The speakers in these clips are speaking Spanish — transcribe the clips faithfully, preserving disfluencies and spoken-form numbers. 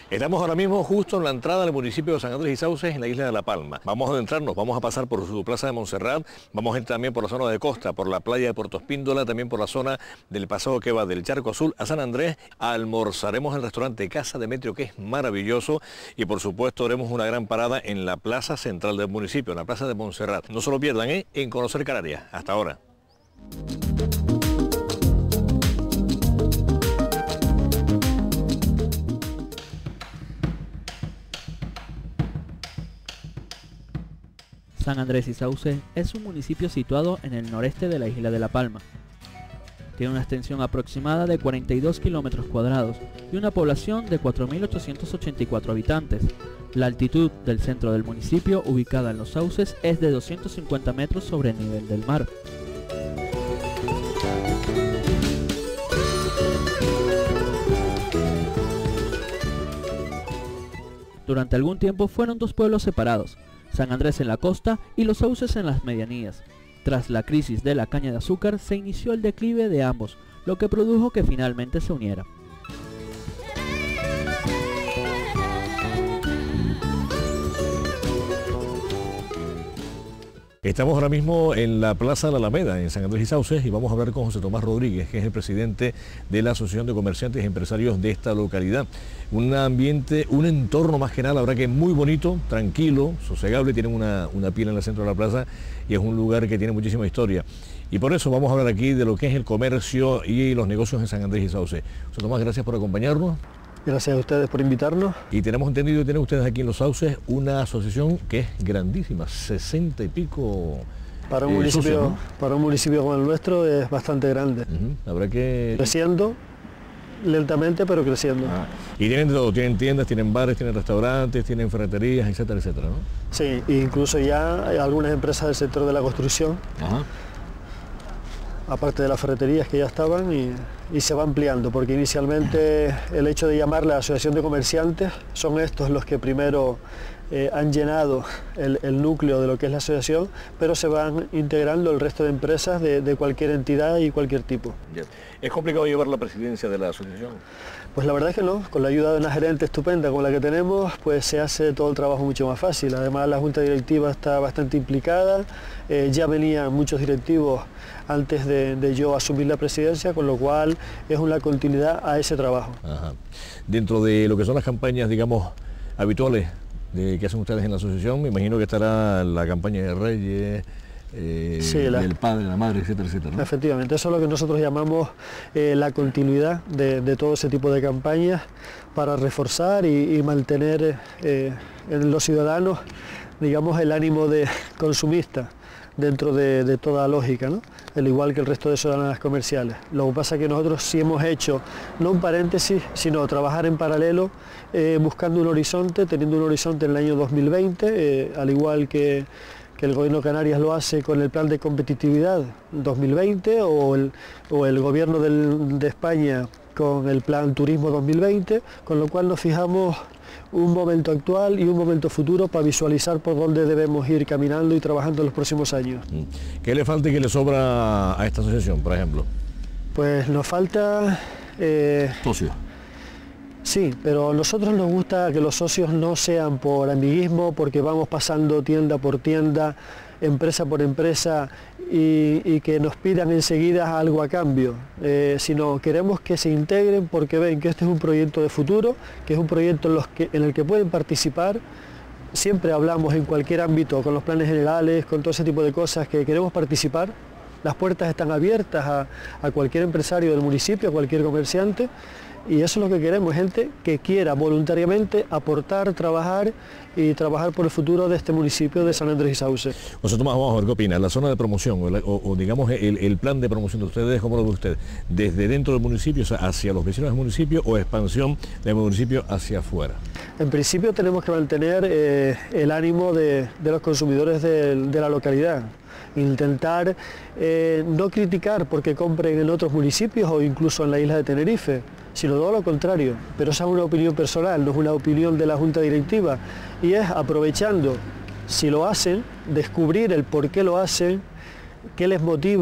Estamos ahora mismo justo en la entrada del municipio de San Andrés y Sauces, en la isla de La Palma. Vamos a adentrarnos, vamos a pasar por su plaza de Montserrat, vamos a ir también por la zona de costa, por la playa de Puerto Espíndola, también por la zona del paseo que va del Charco Azul a San Andrés. Almorzaremos en el restaurante Casa Demetrio, que es maravilloso, y por supuesto haremos una gran parada en la plaza central del municipio, en la plaza de Montserrat. No se lo pierdan, ¿eh? En Conocer Canarias. Hasta ahora. San Andrés y Sauces es un municipio situado en el noreste de la isla de La Palma. Tiene una extensión aproximada de cuarenta y dos kilómetros cuadrados y una población de cuatro mil ochocientos ochenta y cuatro habitantes. La altitud del centro del municipio, ubicada en Los Sauces, es de doscientos cincuenta metros sobre el nivel del mar. Durante algún tiempo fueron dos pueblos separados, San Andrés en la costa y Los Sauces en las medianías. Tras la crisis de la caña de azúcar se inició el declive de ambos, lo que produjo que finalmente se unieran. Estamos ahora mismo en la Plaza de la Alameda, en San Andrés y Sauces, y vamos a hablar con José Tomás Rodríguez, que es el presidente de la Asociación de Comerciantes y Empresarios de esta localidad. Un ambiente, un entorno más que nada, la verdad que es muy bonito, tranquilo, sosegable, tienen una, una pila en el centro de la plaza y es un lugar que tiene muchísima historia. Y por eso vamos a hablar aquí de lo que es el comercio y los negocios en San Andrés y Sauces. José Tomás, gracias por acompañarnos. Gracias a ustedes por invitarnos. Y tenemos entendido que tienen ustedes aquí en Los Sauces una asociación que es grandísima, sesenta y pico para un, eh, municipio, socios, ¿no? para un municipio como el nuestro es bastante grande. Uh-huh. Habrá que... Creciendo, lentamente, pero creciendo. Ah. Y tienen todo, tienen tiendas, tienen bares, tienen restaurantes, tienen ferreterías, etcétera, etcétera, ¿no? Sí, incluso ya hay algunas empresas del sector de la construcción. Ajá. Aparte de las ferreterías que ya estaban, y, y se va ampliando, porque inicialmente el hecho de llamar la Asociación de Comerciantes son estos los que primero eh, han llenado el, el núcleo de lo que es la asociación, pero se van integrando el resto de empresas de, de cualquier entidad y cualquier tipo. ¿Es complicado llevar la presidencia de la asociación? Pues la verdad es que no, con la ayuda de una gerente estupenda como la que tenemos, pues se hace todo el trabajo mucho más fácil. Además la junta directiva está bastante implicada, eh, ya venían muchos directivos antes de, de yo asumir la presidencia, con lo cual es una continuidad a ese trabajo. Ajá. Dentro de lo que son las campañas, digamos, habituales de que hacen ustedes en la asociación, me imagino que estará la campaña de Reyes, eh, sí, la, del padre, la madre, etcétera, etcétera, ¿no? Efectivamente, eso es lo que nosotros llamamos eh, la continuidad de, de todo ese tipo de campañas para reforzar y, y mantener eh, en los ciudadanos, digamos, el ánimo de consumista dentro de, de toda lógica, ¿no? Al igual que el resto de zonas comerciales. Lo que pasa es que nosotros sí hemos hecho, no un paréntesis, sino trabajar en paralelo, eh, buscando un horizonte, teniendo un horizonte en el año dos mil veinte, eh, al igual que, que el Gobierno de Canarias lo hace con el Plan de Competitividad dos mil veinte, o el, o el Gobierno del, de España con el Plan Turismo dos mil veinte, con lo cual nos fijamos un momento actual y un momento futuro para visualizar por dónde debemos ir caminando y trabajando en los próximos años. ¿Qué le falta y qué le sobra a esta asociación, por ejemplo? Pues nos falta... Eh, socios. Sí, pero a nosotros nos gusta que los socios no sean por amiguismo, porque vamos pasando tienda por tienda, empresa por empresa, y, y que nos pidan enseguida algo a cambio, eh, sino queremos que se integren porque ven que este es un proyecto de futuro, que es un proyecto en, los que, en el que pueden participar. Siempre hablamos en cualquier ámbito, con los planes generales, con todo ese tipo de cosas, que queremos participar. Las puertas están abiertas a, a cualquier empresario del municipio, a cualquier comerciante, y eso es lo que queremos, gente que quiera voluntariamente aportar, trabajar y trabajar por el futuro de este municipio de San Andrés y Sauces. José Tomás, vamos a ver qué opina. La zona de promoción, o, la, o, o digamos el, el plan de promoción de ustedes, ¿cómo lo ve usted? ¿Desde dentro del municipio, o sea, hacia los vecinos del municipio, o expansión del municipio hacia afuera? En principio tenemos que mantener eh, el ánimo de, de los consumidores de, de la localidad. Intentar eh, no criticar porque compren en otros municipios o incluso en la isla de Tenerife, sino todo lo contrario, pero esa es una opinión personal, no es una opinión de la Junta Directiva, y es aprovechando, si lo hacen, descubrir el por qué lo hacen, qué les motiva,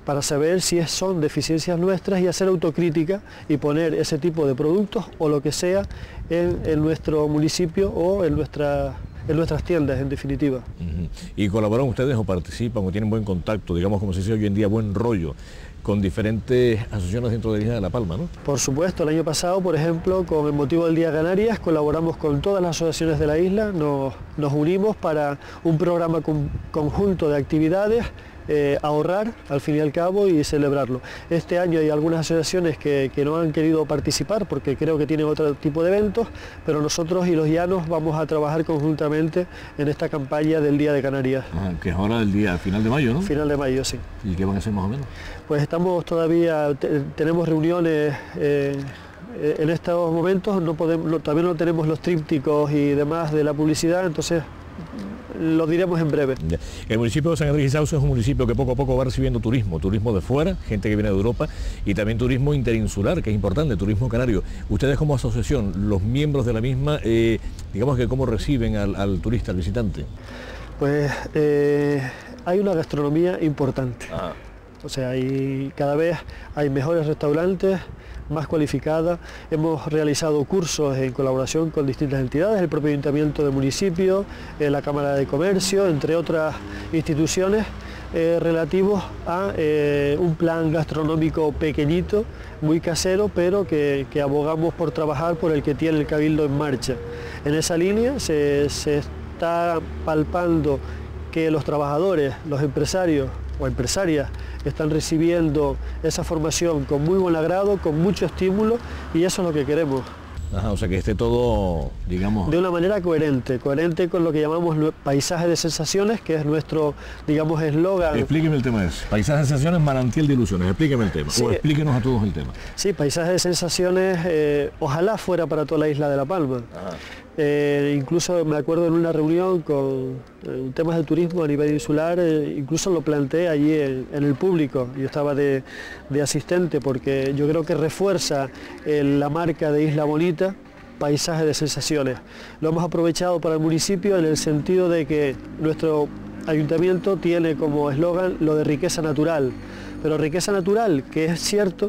para saber si son deficiencias nuestras y hacer autocrítica y poner ese tipo de productos o lo que sea en, en nuestro municipio o en, nuestra, en nuestras tiendas, en definitiva. Uh-huh. ¿Y colaboran ustedes o participan o tienen buen contacto, digamos como se dice hoy en día, buen rollo, con diferentes asociaciones dentro de la isla de La Palma, ¿no? Por supuesto, el año pasado, por ejemplo, con el motivo del Día de Canarias, colaboramos con todas las asociaciones de la isla, nos, nos unimos para un programa con, conjunto de actividades, eh, ahorrar al fin y al cabo y celebrarlo. Este año hay algunas asociaciones que, que no han querido participar porque creo que tienen otro tipo de eventos, pero nosotros y los llanos vamos a trabajar conjuntamente en esta campaña del Día de Canarias. Ah, que es ahora el día, final de mayo, ¿no? Final de mayo, sí. ¿Y qué van a hacer más o menos? Pues estamos todavía, te, tenemos reuniones eh, en estos momentos, no podemos, no, todavía no tenemos los trípticos y demás de la publicidad, entonces lo diremos en breve. El municipio de San Andrés y Sauce es un municipio que poco a poco va recibiendo turismo, turismo de fuera, gente que viene de Europa y también turismo interinsular, que es importante, turismo canario. Ustedes como asociación, los miembros de la misma, eh, digamos que cómo reciben al, al turista, al visitante. Pues eh, hay una gastronomía importante. Ajá. O sea, hay, cada vez hay mejores restaurantes, más cualificada. Hemos realizado cursos en colaboración con distintas entidades, el propio Ayuntamiento del municipio, eh, la Cámara de Comercio, entre otras instituciones, eh, relativos a eh, un plan gastronómico pequeñito, muy casero, pero que, que abogamos por trabajar por el que tiene el Cabildo en marcha. En esa línea se, se está palpando que los trabajadores, los empresarios o empresarias están recibiendo esa formación con muy buen agrado, con mucho estímulo, y eso es lo que queremos. Ajá, o sea que esté todo, digamos... de una manera coherente, coherente con lo que llamamos paisaje de sensaciones, que es nuestro, digamos, eslogan. Explíqueme el tema ese. Paisaje de sensaciones, manantial de ilusiones. Explíqueme el tema, sí, o explíquenos a todos el tema. Sí, paisaje de sensaciones, eh, ojalá fuera para toda la isla de La Palma. Ajá. Eh, incluso me acuerdo en una reunión con eh, temas de turismo a nivel insular, eh, incluso lo planteé allí en, en el público, yo estaba de, de asistente, porque yo creo que refuerza eh, la marca de Isla Bonita, paisaje de sensaciones. Lo hemos aprovechado para el municipio en el sentido de que nuestro ayuntamiento tiene como eslogan lo de riqueza natural, pero riqueza natural, que es cierto,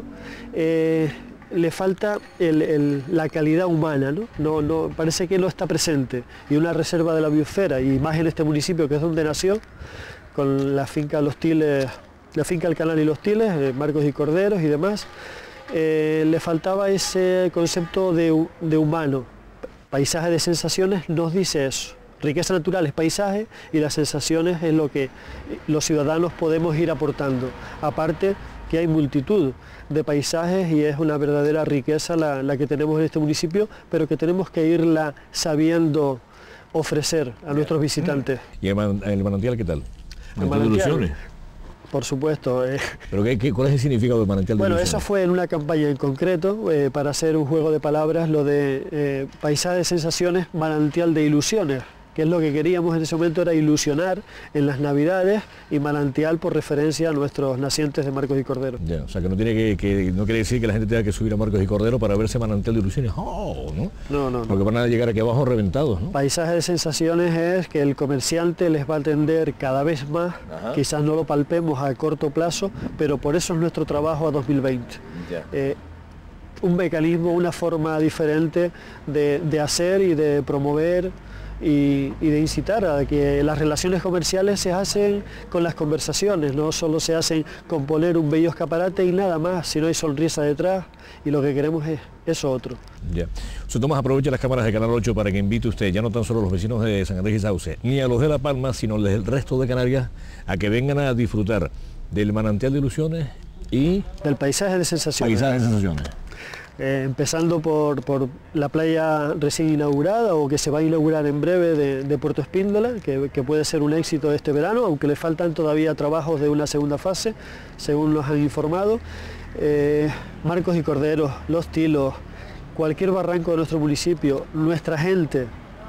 eh, le falta el, el, la calidad humana, ¿no? No, no, parece que no está presente, y una reserva de la biosfera, y más en este municipio que es donde nació, con la finca Los Tiles, la finca El Canal y Los Tiles, eh, Marcos y Corderos y demás, eh, le faltaba ese concepto de, de humano. Paisaje de sensaciones nos dice eso. Riqueza natural es paisaje y las sensaciones es lo que los ciudadanos podemos ir aportando. Aparte que hay multitud de paisajes y es una verdadera riqueza la, la que tenemos en este municipio, pero que tenemos que irla sabiendo ofrecer a nuestros visitantes. ¿Y el, man, el manantial qué tal? ¿El manantial? Por supuesto. Eh. ¿Pero qué, qué, cuál es el significado del manantial de Bueno, ilusiones? eso fue en una campaña en concreto, eh, para hacer un juego de palabras, lo de eh, paisaje de sensaciones, manantial de ilusiones, que es lo que queríamos en ese momento, era ilusionar en las Navidades, y manantial por referencia a nuestros nacientes de Marcos y Cordero. Ya, o sea que no tiene que, que no quiere decir que la gente tenga que subir a Marcos y Cordero para verse manantial de ilusiones. Oh, ¿no? No, no, no. Porque van a llegar aquí abajo reventados, ¿no? Paisaje de sensaciones es que el comerciante les va a atender cada vez más. Ajá. Quizás no lo palpemos a corto plazo, pero por eso es nuestro trabajo a dos mil veinte. Ya. Eh, un mecanismo, una forma diferente de, de hacer y de promover Y, y de incitar a que las relaciones comerciales se hacen con las conversaciones, no solo se hacen con poner un bello escaparate y nada más, sino hay sonrisa detrás, y lo que queremos es eso otro. Ya. José Tomás, aprovecha las cámaras de Canal ocho para que invite usted, ya no tan solo a los vecinos de San Andrés y Sauce, ni a los de La Palma, sino del resto de Canarias, a que vengan a disfrutar del manantial de ilusiones y... del paisaje de sensaciones. Paisaje de sensaciones. Eh, empezando por, por la playa recién inaugurada, o que se va a inaugurar en breve, de, de Puerto Espíndola, que, que puede ser un éxito este verano, aunque le faltan todavía trabajos de una segunda fase, según nos han informado. Eh, Marcos y Corderos, Los Tilos, cualquier barranco de nuestro municipio, nuestra gente,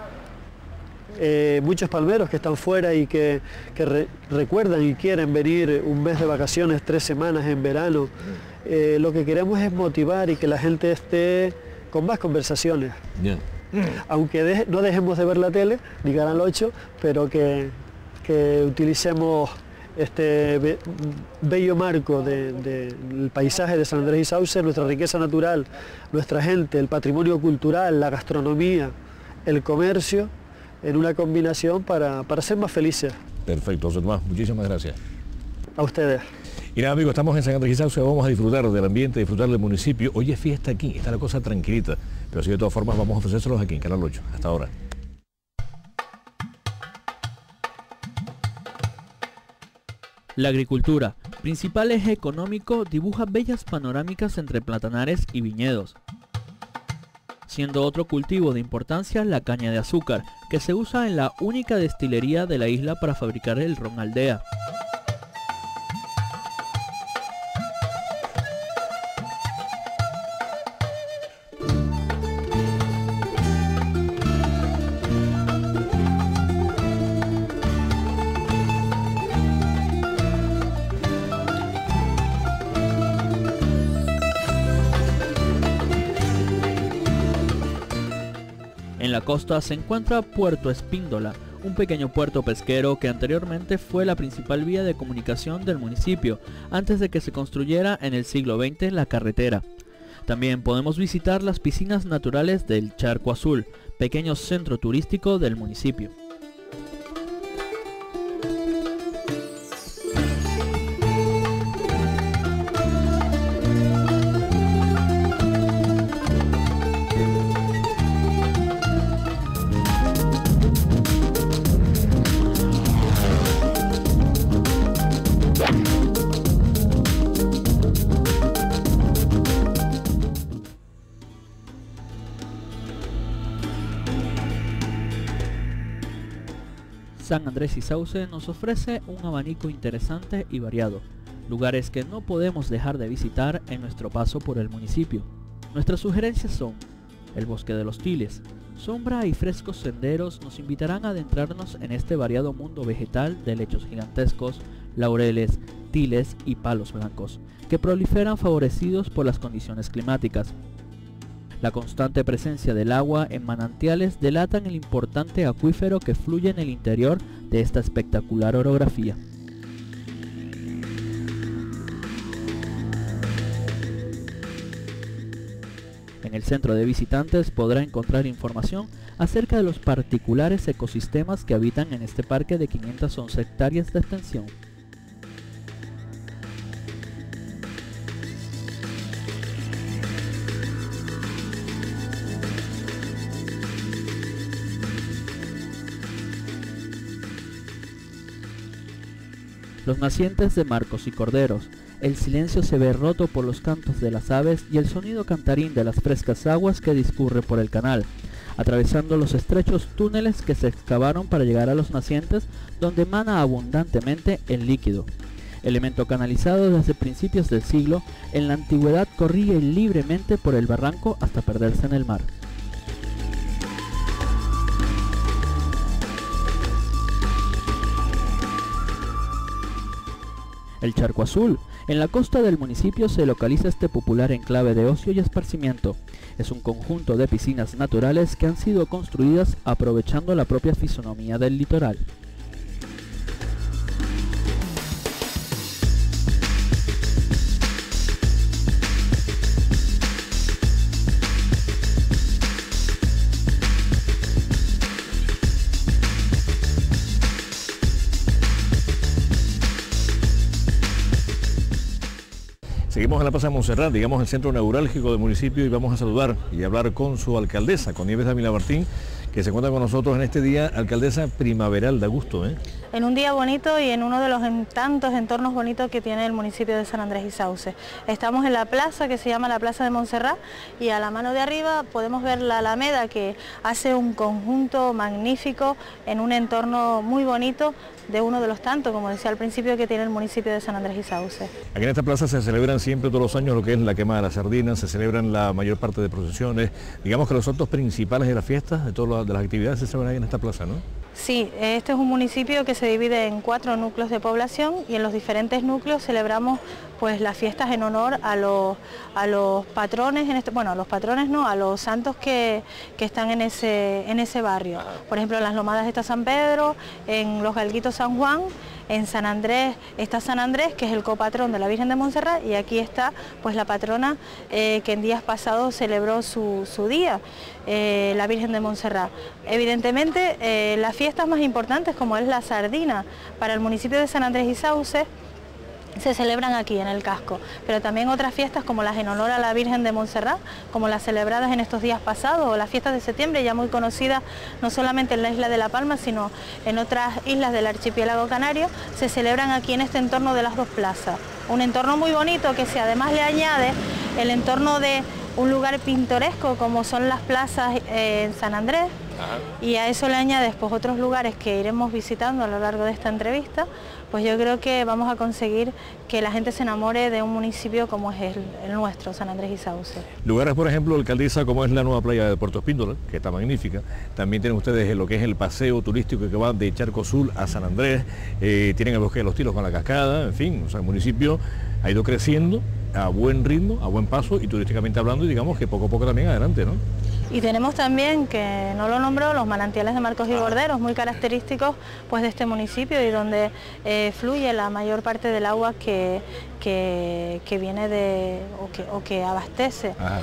eh, muchos palmeros que están fuera y que, que re, recuerdan y quieren venir un mes de vacaciones, tres semanas en verano. Eh, lo que queremos es motivar y que la gente esté con más conversaciones. Yeah. Aunque de, no dejemos de ver la tele, ni Canal ocho, pero que, que utilicemos este be bello marco del de, de paisaje de San Andrés y Sauces, nuestra riqueza natural, nuestra gente, el patrimonio cultural, la gastronomía, el comercio, en una combinación para, para ser más felices. Perfecto, José Tomás, muchísimas gracias. A ustedes. Y nada, amigos, estamos en San Andrés y Sauces, vamos a disfrutar del ambiente, disfrutar del municipio. Hoy es fiesta aquí, está la cosa tranquilita, pero así de todas formas vamos a ofrecérselos aquí en Canal ocho. Hasta ahora. La agricultura, principal eje económico, dibuja bellas panorámicas entre platanares y viñedos, siendo otro cultivo de importancia la caña de azúcar, que se usa en la única destilería de la isla para fabricar el ron Aldea. En la costa se encuentra Puerto Espíndola, un pequeño puerto pesquero que anteriormente fue la principal vía de comunicación del municipio, antes de que se construyera en el siglo veinte la carretera. También podemos visitar las piscinas naturales del Charco Azul, pequeño centro turístico del municipio. San Andrés y Sauces nos ofrece un abanico interesante y variado, lugares que no podemos dejar de visitar en nuestro paso por el municipio. Nuestras sugerencias son: el Bosque de los Tiles. Sombra y frescos senderos nos invitarán a adentrarnos en este variado mundo vegetal de lechos gigantescos, laureles, tiles y palos blancos, que proliferan favorecidos por las condiciones climáticas. La constante presencia del agua en manantiales delatan el importante acuífero que fluye en el interior de esta espectacular orografía. En el centro de visitantes podrá encontrar información acerca de los particulares ecosistemas que habitan en este parque de quinientas once hectáreas de extensión. Los nacientes de marcos y corderos, el silencio se ve roto por los cantos de las aves y el sonido cantarín de las frescas aguas que discurre por el canal, atravesando los estrechos túneles que se excavaron para llegar a los nacientes, donde emana abundantemente el líquido. Elemento canalizado desde principios del siglo, en la antigüedad corría libremente por el barranco hasta perderse en el mar. El Charco Azul. En la costa del municipio se localiza este popular enclave de ocio y esparcimiento. Es un conjunto de piscinas naturales que han sido construidas aprovechando la propia fisonomía del litoral. Seguimos en la Plaza de Montserrat, digamos el centro neurálgico del municipio, y vamos a saludar y hablar con su alcaldesa, con Nieves Dávila Martín, que se encuentra con nosotros en este día, alcaldesa primaveral, da gusto, ¿eh? En un día bonito y en uno de los tantos entornos bonitos que tiene el municipio de San Andrés y Sauces. Estamos en la plaza que se llama la Plaza de Montserrat y a la mano de arriba podemos ver la Alameda, que hace un conjunto magnífico en un entorno muy bonito de uno de los tantos, como decía al principio, que tiene el municipio de San Andrés y Sauces. Aquí en esta plaza se celebran siempre todos los años lo que es la quema de las sardinas, se celebran la mayor parte de procesiones, digamos que los actos principales de las fiestas, de todas las actividades se celebran ahí en esta plaza, ¿no? Sí, este es un municipio que se divide en cuatro núcleos de población y en los diferentes núcleos celebramos pues las fiestas en honor a los, a los patrones, en este, bueno, a los patrones no, a los santos que, que están en ese, en ese barrio. Por ejemplo, en las Lomadas está San Pedro, en los Galguitos San Juan, En San Andrés está San Andrés, que es el copatrón de la Virgen de Montserrat, y aquí está pues la patrona eh, que en días pasados celebró su, su día, eh, la Virgen de Montserrat. Evidentemente eh, las fiestas más importantes, como es la Sardina, para el municipio de San Andrés y Sauces, se celebran aquí en el casco, pero también otras fiestas como las en honor a la Virgen de Montserrat, como las celebradas en estos días pasados, o las fiestas de septiembre, ya muy conocidas no solamente en la isla de La Palma, sino en otras islas del archipiélago canario, se celebran aquí en este entorno de las dos plazas. Un entorno muy bonito que si además le añade el entorno de un lugar pintoresco como son las plazas eh, en San Andrés, ajá, y a eso le añades pues otros lugares que iremos visitando a lo largo de esta entrevista, pues yo creo que vamos a conseguir que la gente se enamore de un municipio como es el, el nuestro, San Andrés y Sauces. Lugares, por ejemplo, alcaldesa, como es la nueva playa de Puerto Espíndola, que está magnífica. También tienen ustedes lo que es el paseo turístico que va de Charco Azul a San Andrés, eh, tienen el bosque de los Tilos con la cascada, en fin, o sea, el municipio ha ido creciendo a buen ritmo, a buen paso y turísticamente hablando, y digamos que poco a poco también adelante, ¿no? Y tenemos también, que no lo nombró, los manantiales de Marcos y Gorderos, muy característicos pues de este municipio y donde eh, fluye la mayor parte del agua que, que, que viene de, o que, o que abastece Ajá,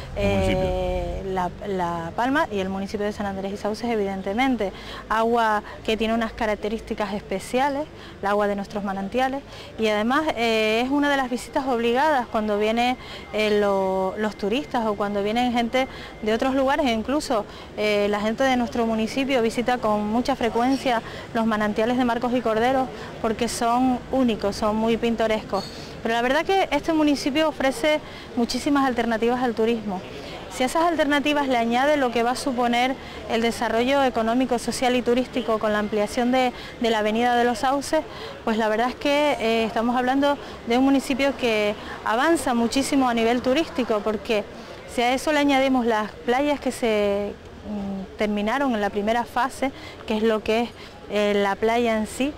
eh, la, la Palma y el municipio de San Andrés y Sauces, evidentemente. Agua que tiene unas características especiales, el agua de nuestros manantiales, y además eh, es una de las visitas obligadas cuando vienen eh, lo, los turistas o cuando vienen gente de otros lugares. Incluso eh, la gente de nuestro municipio visita con mucha frecuencia los manantiales de Marcos y Gorderos porque son únicos, son muy pintorescos. Pero la verdad que este municipio ofrece muchísimas alternativas al turismo. Si a esas alternativas le añade lo que va a suponer el desarrollo económico, social y turístico con la ampliación de, de la Avenida de los Sauces, pues la verdad es que eh, estamos hablando de un municipio que avanza muchísimo a nivel turístico, porque si a eso le añadimos las playas que se mm, terminaron en la primera fase, que es lo que es eh, la playa en sí,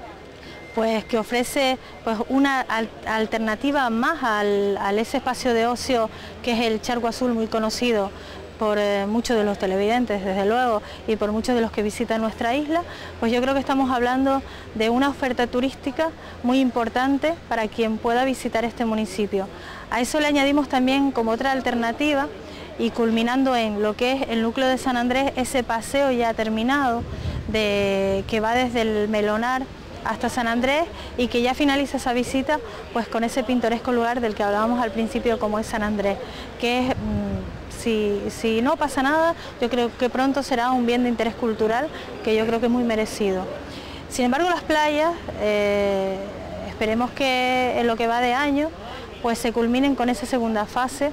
pues que ofrece pues, una al alternativa más al, al ese espacio de ocio que es el Charco Azul, muy conocido por eh, muchos de los televidentes, desde luego, y por muchos de los que visitan nuestra isla, pues yo creo que estamos hablando de una oferta turística muy importante para quien pueda visitar este municipio. A eso le añadimos también como otra alternativa, y culminando en lo que es el núcleo de San Andrés, ese paseo ya terminado de, que va desde el Melonar hasta San Andrés y que ya finaliza esa visita pues con ese pintoresco lugar del que hablábamos al principio, como es San Andrés, que es, mmm, si, si no pasa nada, yo creo que pronto será un bien de interés cultural que yo creo que es muy merecido. Sin embargo, las playas, eh, esperemos que en lo que va de año pues se culminen con esa segunda fase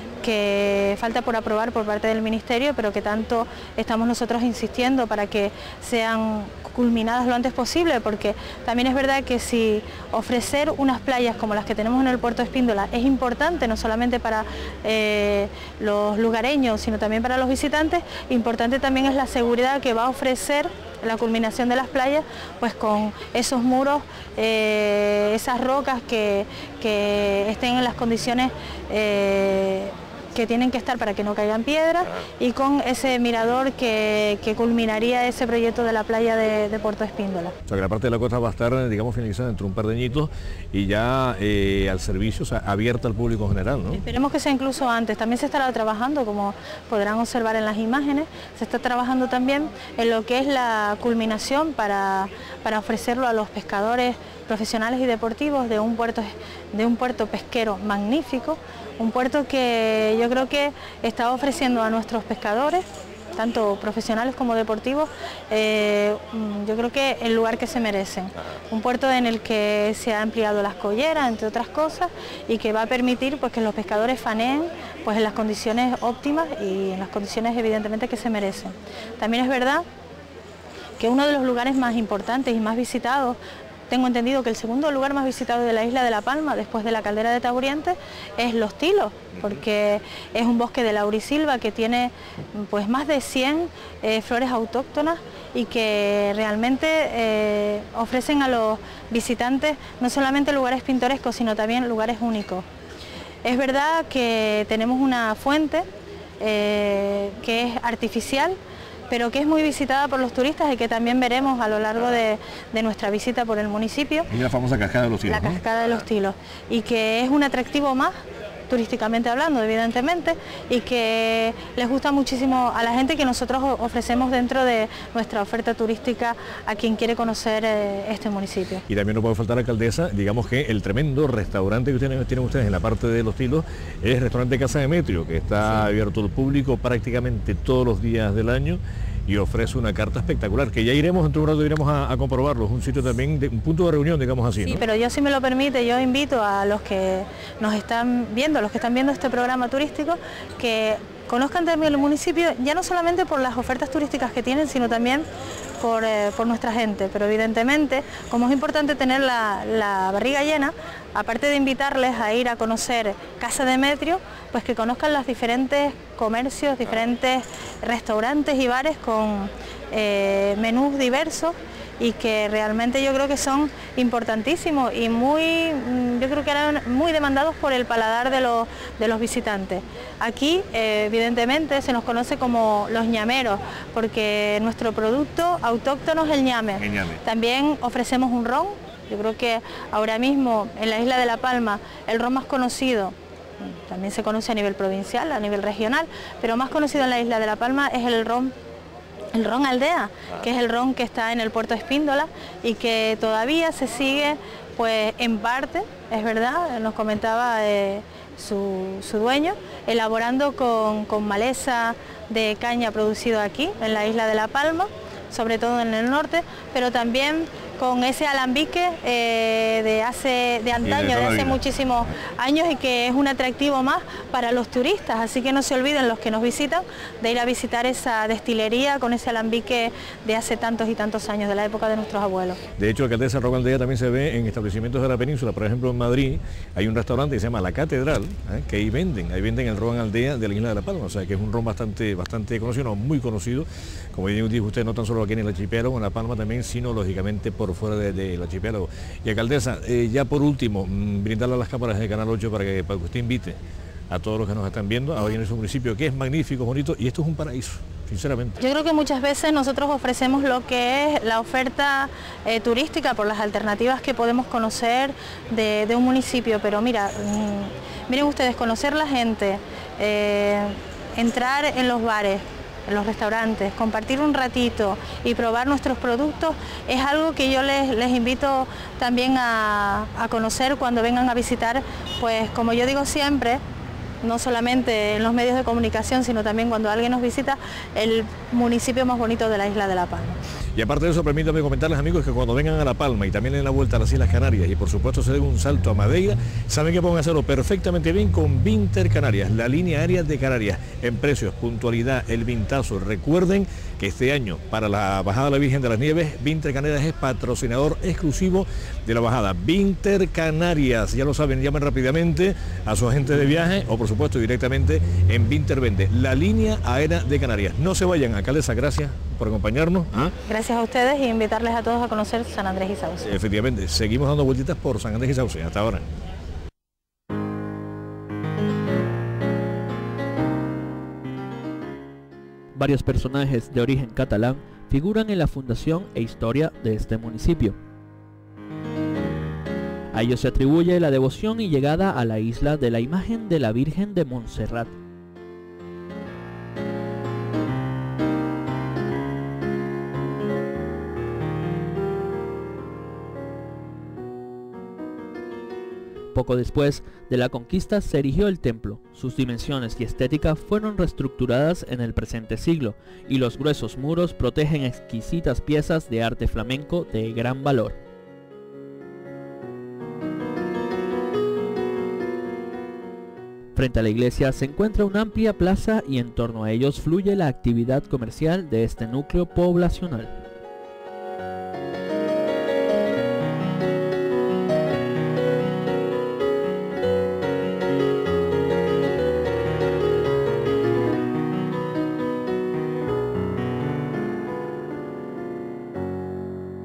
que falta por aprobar por parte del Ministerio, pero que tanto estamos nosotros insistiendo para que sean culminadas lo antes posible, porque también es verdad que si ofrecer unas playas como las que tenemos en el Puerto Espíndola es importante, no solamente para eh, los lugareños, sino también para los visitantes, importante también es la seguridad que va a ofrecer la culminación de las playas, pues con esos muros, eh, esas rocas que, que estén en las condiciones eh, que tienen que estar para que no caigan piedras, y con ese mirador que, que culminaría ese proyecto de la playa de, de Puerto Espíndola. O sea que la parte de la costa va a estar, digamos, finalizada dentro de un par de añitos y ya eh, al servicio, o sea, abierta al público en general, ¿no? Esperemos que sea incluso antes. También se estará trabajando, como podrán observar en las imágenes, se está trabajando también en lo que es la culminación para, para ofrecerlo a los pescadores profesionales y deportivos de un puerto, de un puerto pesquero magnífico, un puerto que yo creo que está ofreciendo a nuestros pescadores, tanto profesionales como deportivos, eh, yo creo que el lugar que se merecen. Un puerto en el que se ha ampliado las colleras, entre otras cosas, y que va a permitir pues, que los pescadores faneen pues, en las condiciones óptimas y en las condiciones evidentemente que se merecen. También es verdad que uno de los lugares más importantes y más visitados, tengo entendido que el segundo lugar más visitado de la isla de La Palma, después de la caldera de Taburiente, es Los Tilos, porque es un bosque de laurisilva que tiene pues, más de cien eh, flores autóctonas y que realmente eh, ofrecen a los visitantes no solamente lugares pintorescos, sino también lugares únicos. Es verdad que tenemos una fuente eh, que es artificial, pero que es muy visitada por los turistas y que también veremos a lo largo de, de nuestra visita por el municipio. Y la famosa Cascada de los Tilos. La ¿no? Cascada de los Tilos, y que es un atractivo más, turísticamente hablando, evidentemente, y que les gusta muchísimo a la gente, que nosotros ofrecemos dentro de nuestra oferta turística a quien quiere conocer eh, este municipio. Y también no puede faltar, alcaldesa, digamos que el tremendo restaurante que tienen, tienen ustedes en la parte de Los Tilos es el restaurante Casa Demetrio, que está sí. abierto al público prácticamente todos los días del año y ofrece una carta espectacular, que ya iremos, dentro de un rato iremos a, a comprobarlo. Es un sitio también, de, un punto de reunión, digamos así, Sí, ¿no? pero yo, si me lo permite, yo invito a los que nos están viendo, a los que están viendo este programa turístico, que conozcan también el municipio, ya no solamente por las ofertas turísticas que tienen, sino también por, eh, por nuestra gente. Pero evidentemente, como es importante tener la, la barriga llena, aparte de invitarles a ir a conocer Casa Demetrio, pues que conozcan los diferentes comercios, diferentes restaurantes y bares con eh, menús diversos, y que realmente yo creo que son importantísimos y muy, yo creo que eran muy demandados por el paladar de los, de los visitantes. Aquí, eh, evidentemente, se nos conoce como los ñameros, porque nuestro producto autóctono es el ñame. El ñame. También ofrecemos un ron. Yo creo que ahora mismo en la isla de La Palma el ron más conocido, también se conoce a nivel provincial, a nivel regional, pero más conocido en la isla de La Palma es el ron El ron Aldea, que es el ron que está en el puerto de Espíndola y que todavía se sigue, pues en parte, es verdad, nos comentaba eh, su, su dueño, elaborando con, con maleza de caña producido aquí, en la isla de La Palma, sobre todo en el norte, pero también con ese alambique eh, de hace de antaño, de hace muchísimos años, y que es un atractivo más para los turistas, así que no se olviden los que nos visitan de ir a visitar esa destilería con ese alambique de hace tantos y tantos años, de la época de nuestros abuelos. De hecho, alcaldesa, el ron Aldea también se ve en establecimientos de la península. Por ejemplo, en Madrid hay un restaurante que se llama La Catedral, ¿eh? que ahí venden, ahí venden el ron Aldea de la isla de La Palma, o sea que es un ron bastante, bastante conocido, no, muy conocido, como dijo usted, no tan solo aquí en el archipiélago, en La Palma también, sino lógicamente por fuera del de, de archipiélago. Y alcaldesa, eh, ya por último, mmm, brindarle a las cámaras de Canal ocho para que, para que usted invite a todos los que nos están viendo a venir a su municipio, que es magnífico, bonito, y esto es un paraíso, sinceramente. Yo creo que muchas veces nosotros ofrecemos lo que es la oferta eh, turística por las alternativas que podemos conocer de, de un municipio, pero mira, mmm, miren ustedes, conocer la gente, eh, entrar en los bares, en los restaurantes, compartir un ratito y probar nuestros productos es algo que yo les, les invito también a, a conocer cuando vengan a visitar, pues como yo digo siempre, no solamente en los medios de comunicación, sino también cuando alguien nos visita, el municipio más bonito de la isla de La Palma. Y aparte de eso, permítanme comentarles, amigos, que cuando vengan a La Palma y también en la vuelta a las Islas Canarias, y por supuesto se den un salto a Madeira, saben que pueden hacerlo perfectamente bien con Vinter Canarias, la línea aérea de Canarias, en precios, puntualidad, el vintazo. Recuerden que este año, para la bajada de la Virgen de las Nieves, Vinter Canarias es patrocinador exclusivo de la bajada. Vinter Canarias, ya lo saben, llamen rápidamente a su agente de viaje o por supuesto directamente en Vinter Vende, la línea aérea de Canarias. No se vayan, alcaldesa, gracias por acompañarnos. ¿Ah? Gracias a ustedes y invitarles a todos a conocer San Andrés y Sauce. Efectivamente, seguimos dando vueltitas por San Andrés y Sauce. Hasta ahora. Varios personajes de origen catalán figuran en la fundación e historia de este municipio. A ellos se atribuye la devoción y llegada a la isla de la imagen de la Virgen de Montserrat. Poco después de la conquista se erigió el templo. Sus dimensiones y estética fueron reestructuradas en el presente siglo y los gruesos muros protegen exquisitas piezas de arte flamenco de gran valor. Frente a la iglesia se encuentra una amplia plaza y en torno a ellos fluye la actividad comercial de este núcleo poblacional.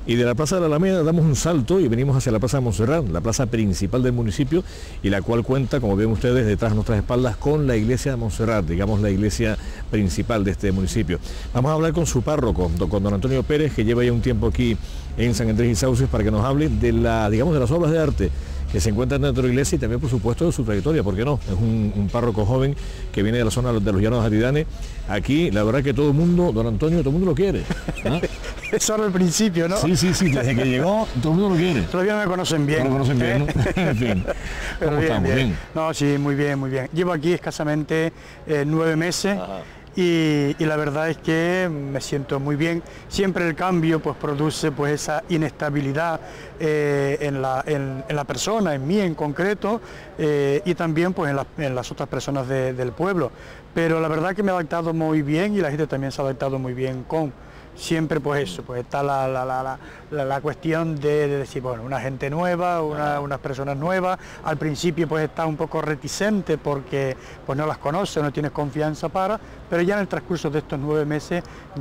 Y de la Plaza de la Alameda damos un salto y venimos hacia la Plaza de Montserrat, la plaza principal del municipio, y la cual cuenta, como ven ustedes detrás de nuestras espaldas, con la iglesia de Montserrat, digamos la iglesia principal de este municipio. Vamos a hablar con su párroco, con don Antonio Pérez, que lleva ya un tiempo aquí en San Andrés y Sauces, para que nos hable de la, digamos, de las obras de arte que se encuentran dentro de la iglesia y también, por supuesto, de su trayectoria, ¿por qué no? Es un, un párroco joven que viene de la zona de los Llanos de Atidane. Aquí, la verdad que todo el mundo, don Antonio, todo el mundo lo quiere. ¿Ah? Eso era el principio, ¿no? Sí, sí, sí, desde que llegó, todo el mundo lo quiere. Todavía no me conocen bien. No lo conocen bien, ¿no? En fin. Pero ¿Cómo bien, estamos? bien. Bien. No, sí, muy bien, muy bien. Llevo aquí escasamente eh, nueve meses. Ajá. Y, y la verdad es que me siento muy bien. Siempre el cambio pues produce pues esa inestabilidad eh, en, la, en, en la persona, en mí en concreto, eh, y también pues en, la, en las otras personas de, del pueblo. Pero la verdad que me he adaptado muy bien y la gente también se ha adaptado muy bien con... Siempre pues eso, pues está la, la, la, la, la cuestión de, de decir, bueno, una gente nueva, una, unas personas nuevas. Al principio pues está un poco reticente porque pues no las conoce, no tienes confianza para, pero ya en el transcurso de estos nueve meses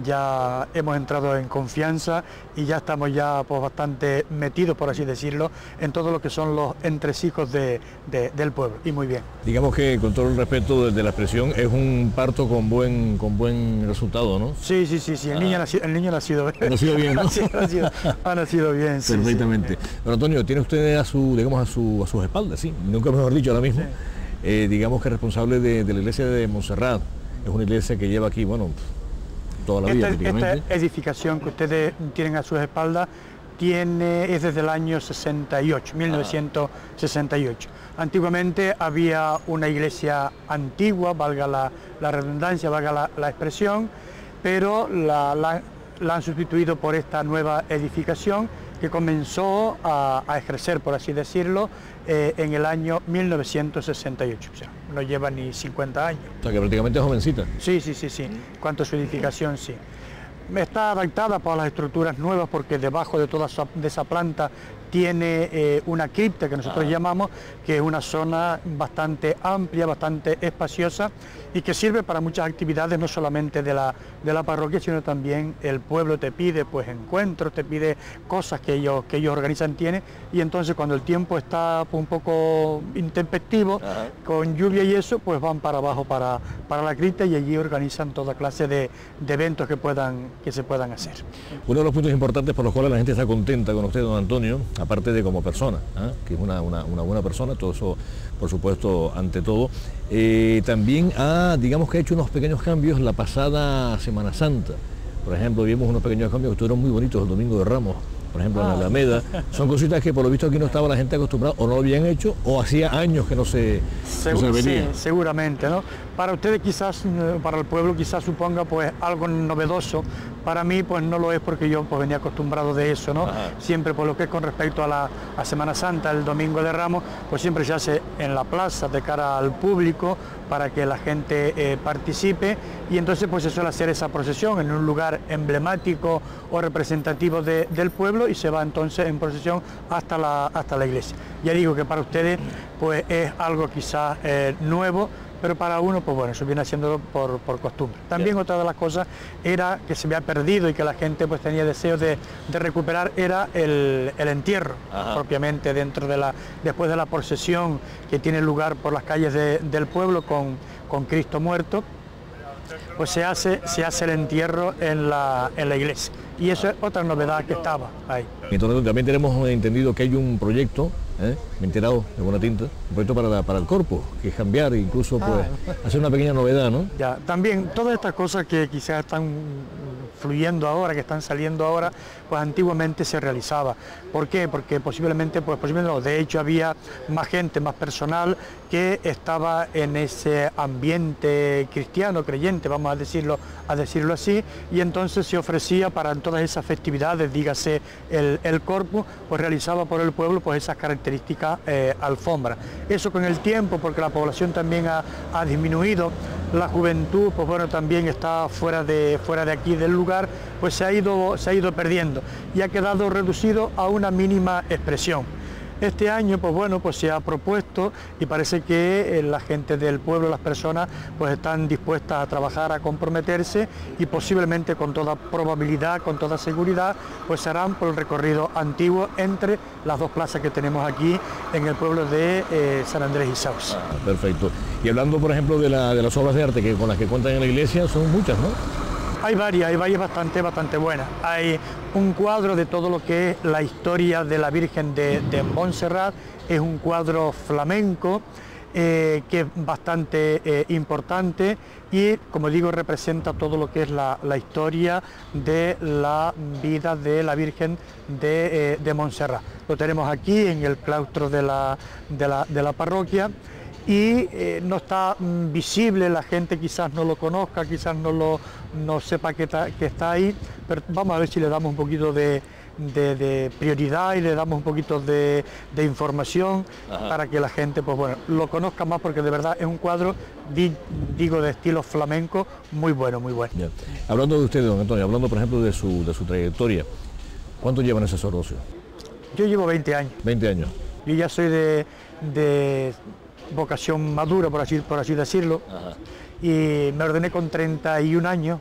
ya hemos entrado en confianza y ya estamos ya pues bastante metidos, por así decirlo, en todo lo que son los entresijos de, de, del pueblo, y muy bien. Digamos que, con todo el respeto de la expresión, es un parto con buen, con buen resultado, ¿no? Sí, sí, sí, sí. El, ah. niño, nació, el niño ha nacido bien. Ha nacido bien, ¿no? ha, nacido, ha, nacido, ha nacido bien, sí. Perfectamente. Sí. Don Antonio, tiene usted a su, digamos, a su, a sus espaldas, sí, nunca mejor dicho ahora mismo, sí. eh, digamos que responsable de, de la iglesia de Montserrat. Es una iglesia que lleva aquí, bueno, toda la vida, esta, prácticamente. Esta edificación que ustedes tienen a sus espaldas tiene, es desde el año sesenta y ocho, mil novecientos sesenta y ocho. Antiguamente había una iglesia antigua, valga la, la redundancia, valga la, la expresión, pero la, la, la han sustituido por esta nueva edificación que comenzó a, a ejercer, por así decirlo, eh, en el año mil novecientos sesenta y ocho, o sea, no lleva ni cincuenta años. O sea, que prácticamente es jovencita. Sí, sí, sí, sí, cuanto a su edificación, sí. Está adaptada para las estructuras nuevas porque debajo de toda esa, de esa planta tiene eh, una cripta que nosotros ah. llamamos, que es una zona bastante amplia, bastante espaciosa y que sirve para muchas actividades, no solamente de la, de la parroquia, sino también el pueblo te pide pues encuentros, te pide cosas que ellos, que ellos organizan, tiene, y entonces cuando el tiempo está pues, un poco intempestivo, ah. con lluvia y eso, pues van para abajo para, para la cripta y allí organizan toda clase de, de eventos que, puedan, que se puedan hacer. Uno de los puntos importantes por los cuales la gente está contenta con usted, don Antonio, aparte de como persona, ¿eh? que es una, una, una buena persona, todo eso, por supuesto, ante todo, eh, también ha, digamos que ha hecho unos pequeños cambios la pasada Semana Santa. Por ejemplo, vimos unos pequeños cambios que estuvieron muy bonitos el Domingo de Ramos, por ejemplo, ah. en la Alameda. Son cositas que por lo visto aquí no estaba la gente acostumbrada, o no lo habían hecho, o hacía años que no se, Segur, no se venía. Sí, seguramente, ¿no? Para ustedes quizás, para el pueblo quizás suponga pues algo novedoso. Para mí pues no lo es porque yo pues venía acostumbrado de eso, ¿no? Ajá. Siempre por lo que es con respecto a la a Semana Santa, el Domingo de Ramos, pues siempre se hace en la plaza de cara al público para que la gente eh, participe, y entonces pues se suele hacer esa procesión en un lugar emblemático o representativo de, del pueblo, y se va entonces en procesión hasta la, hasta la iglesia. Ya digo que para ustedes pues es algo quizás eh, nuevo, pero para uno, pues bueno, eso viene haciéndolo por, por costumbre. También Bien. Otra de las cosas era que se había perdido y que la gente pues tenía deseo de, de recuperar, era el, el entierro, Ajá. propiamente dentro de la, después de la procesión que tiene lugar por las calles de, del pueblo con, con Cristo muerto, pues se hace, se hace el entierro en la, en la iglesia. Y eso es otra novedad que estaba ahí. Entonces también tenemos entendido que hay un proyecto, ¿eh? me he enterado de buena tinta, un proyecto para, la, para el corpus, que es cambiar, incluso pues, ah. hacer una pequeña novedad, ¿no? Ya, también todas estas cosas que quizás están fluyendo ahora, que están saliendo ahora, pues antiguamente se realizaba. ¿Por qué? Porque posiblemente, pues posiblemente no, de hecho había más gente, más personal que estaba en ese ambiente cristiano, creyente, vamos a decirlo, a decirlo así, y entonces se ofrecía para todas esas festividades, dígase el, el corpus, pues realizaba por el pueblo pues esas características eh, alfombras. Eso con el tiempo, porque la población también ha, ha disminuido, la juventud pues bueno también está fuera de, fuera de aquí del lugar, pues se ha ido, se ha ido perdiendo y ha quedado reducido a una mínima expresión. Este año, pues bueno, pues se ha propuesto y parece que eh, la gente del pueblo, las personas, pues están dispuestas a trabajar, a comprometerse y posiblemente con toda probabilidad, con toda seguridad, pues se harán por el recorrido antiguo entre las dos plazas que tenemos aquí en el pueblo de eh, San Andrés y Sauce. Ah, perfecto. Y hablando, por ejemplo, de, la, de las obras de arte que con las que cuentan en la iglesia, son muchas, ¿no? Hay varias, hay varias bastante, bastante buenas. Hay un cuadro de todo lo que es la historia de la Virgen de, de Montserrat, es un cuadro flamenco eh, que es bastante eh, importante y, como digo, representa todo lo que es la, la historia de la vida de la Virgen de, eh, de Montserrat. Lo tenemos aquí en el claustro de la, de la, de la parroquia. Y eh, no está mm, visible, la gente quizás no lo conozca, quizás no, lo, no sepa que, ta, que está ahí, pero vamos a ver si le damos un poquito de, de, de prioridad y le damos un poquito de, de información. Ajá. Para que la gente pues bueno, lo conozca más, porque de verdad es un cuadro, di, digo, de estilo flamenco, muy bueno, muy bueno. Ya. Hablando de usted, don Antonio, hablando por ejemplo de su, de su trayectoria, ¿cuánto lleva en ese sacerdocio? Yo llevo veinte años. veinte años. Yo ya soy de... de vocación madura, por así, por así decirlo. Ajá. Y me ordené con treinta y un años.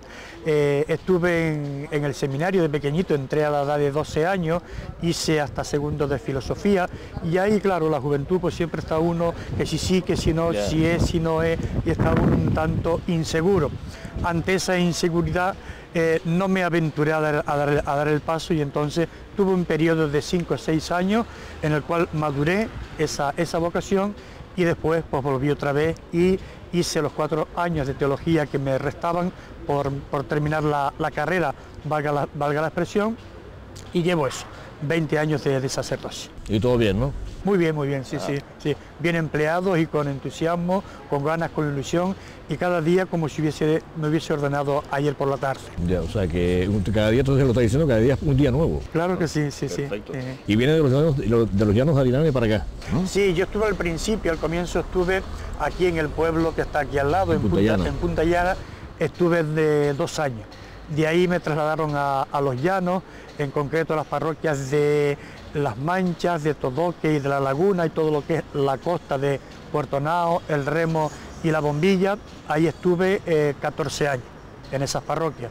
Eh, estuve en, en el seminario de pequeñito, entré a la edad de doce años, hice hasta segundo de filosofía y ahí, claro, la juventud pues siempre está uno que si sí, que si no, yeah. si es, si no es, y está uno un tanto inseguro. Ante esa inseguridad eh, no me aventuré a dar, a, dar, a dar el paso, y entonces tuve un periodo de cinco o seis años en el cual maduré esa, esa vocación, y después pues volví otra vez y hice los cuatro años de teología que me restaban por, por terminar la, la carrera, valga la, valga la expresión, y llevo eso, veinte años de, de sacerdocio. Y todo bien, ¿no? Muy bien, muy bien, sí, ah. sí, sí, bien empleados y con entusiasmo, con ganas, con ilusión, y cada día como si hubiese, me hubiese ordenado ayer por la tarde. Ya, o sea que cada día, entonces lo está diciendo, cada día es un día nuevo. Claro que sí, sí, perfecto. sí. Eh. Y viene de los llanos, de los llanos de Arinane para acá, ¿no? Sí, yo estuve al principio, al comienzo estuve aquí en el pueblo que está aquí al lado, en, en, Punta, Punta, en Punta Llana, estuve de dos años. De ahí me trasladaron a, a Los Llanos, en concreto a las parroquias de Las Manchas, de Todoque y de La Laguna, y todo lo que es la costa de Puerto Nao, El Remo y La Bombilla. Ahí estuve eh, catorce años en esas parroquias.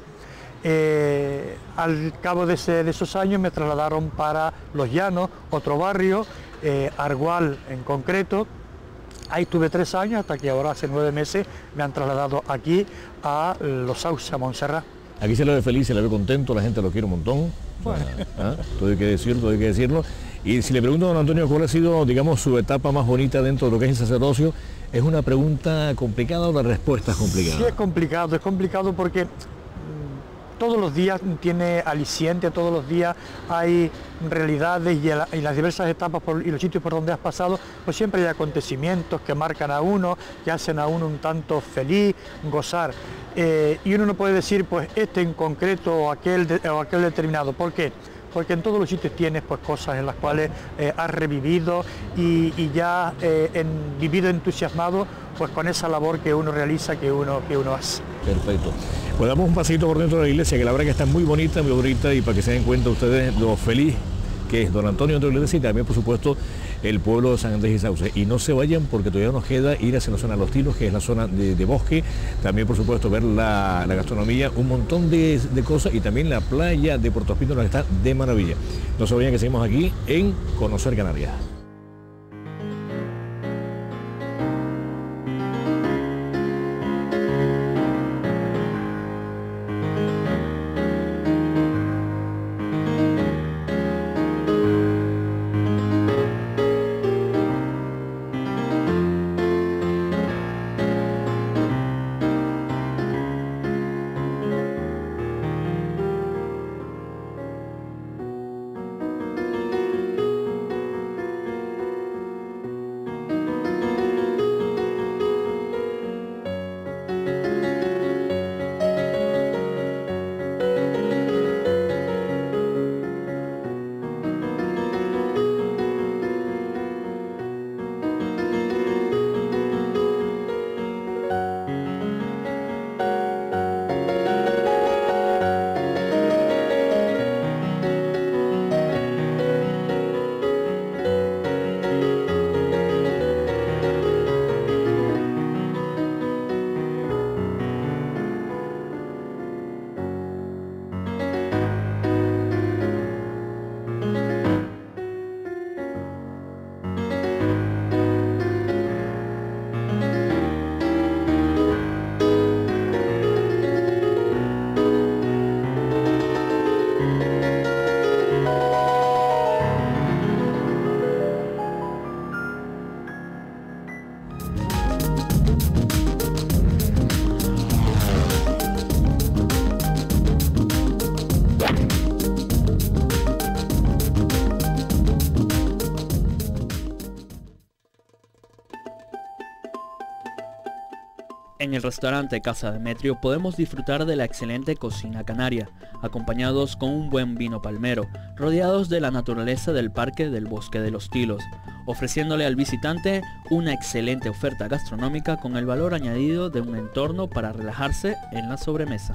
Eh, al cabo de, ese, de esos años me trasladaron para Los Llanos, otro barrio, eh, Argual en concreto. Ahí estuve tres años, hasta que ahora hace nueve meses me han trasladado aquí a Los Sauces, a Montserrat. Aquí se le ve feliz, se le ve contento, la gente lo quiere un montón. Bueno. ¿Ah? Todo hay que decirlo, todo hay que decirlo. Y si le pregunto a don Antonio cuál ha sido, digamos, su etapa más bonita dentro de lo que es el sacerdocio, ¿es una pregunta complicada o la respuesta es complicada? Sí, es complicado, es complicado porque todos los días tiene aliciente, todos los días hay realidades, y, la, y las diversas etapas por, y los sitios por donde has pasado, pues siempre hay acontecimientos que marcan a uno, que hacen a uno un tanto feliz, gozar. Eh, y uno no puede decir, pues este en concreto o aquel, de, o aquel determinado. ¿Por qué? Porque en todos los sitios tienes pues cosas en las cuales eh, has revivido y, y ya eh, en, vivido entusiasmado pues con esa labor que uno realiza, que uno, que uno hace. Perfecto. Pues damos un pasito por dentro de la iglesia, que la verdad que está muy bonita, muy bonita, y para que se den cuenta ustedes lo feliz que es don Antonio dentro de la iglesia, y también por supuesto el pueblo de San Andrés y Sauce. Y no se vayan, porque todavía nos queda ir hacia la zona de Los Tilos, que es la zona de, de bosque, también por supuesto ver la, la gastronomía, un montón de, de cosas, y también la playa de Puerto Espíritu, que está de maravilla. No se vayan, que seguimos aquí en Conocer Canarias. En el restaurante Casa Demetrio podemos disfrutar de la excelente cocina canaria, acompañados con un buen vino palmero, rodeados de la naturaleza del Parque del Bosque de los Tilos, ofreciéndole al visitante una excelente oferta gastronómica con el valor añadido de un entorno para relajarse en la sobremesa.